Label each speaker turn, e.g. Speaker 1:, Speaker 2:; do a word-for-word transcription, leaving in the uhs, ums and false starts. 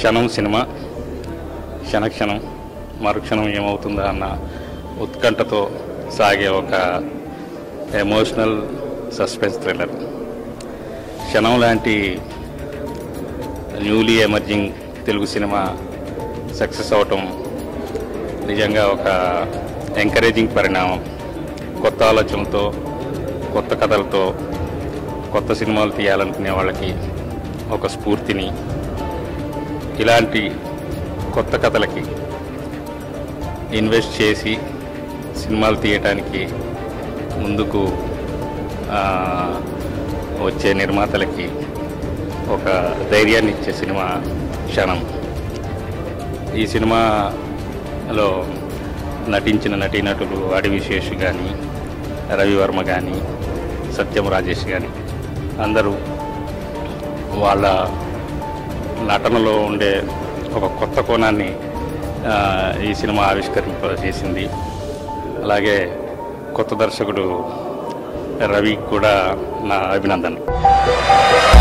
Speaker 1: క్షణం సినిమా క్షణక్షణం మరుక్షణం ఏమవుతుందా అన్న ఉత్కంఠతో సాగే ఒక ఎమోషనల్ సస్పెన్స్ థ్రిల్లర్. క్షణం లాంటి newly emerging Telugu cinema success అవటం నిజంగా ఒక ఎంకరేజింగ్ పరిణామం. కొత్త ఆలోచనలతో, కొత్త కథలతో కొత్త సినిమాలు తీయాలనుకునే వాళ్ళకి ఒక స్ఫూర్తిని, ఇలాంటి కొత్త కథలకి ఇన్వెస్ట్ చేసి సినిమాలు తీయటానికి ముందుకు వచ్చే నిర్మాతలకి ఒక ధైర్యాన్ని ఇచ్చే సినిమా క్షణం. ఈ సినిమాలో నటించిన నటీనటులు అడివిశేష్ కానీ, రవివర్మ కానీ, సత్యం రాజేష్ కానీ అందరూ వాళ్ళ నటనలో ఉండే ఒక కొత్త కోణాన్ని ఈ సినిమా ఆవిష్కరింపజేసింది. అలాగే కొత్త దర్శకుడు రవికి కూడా నా అభినందనలు.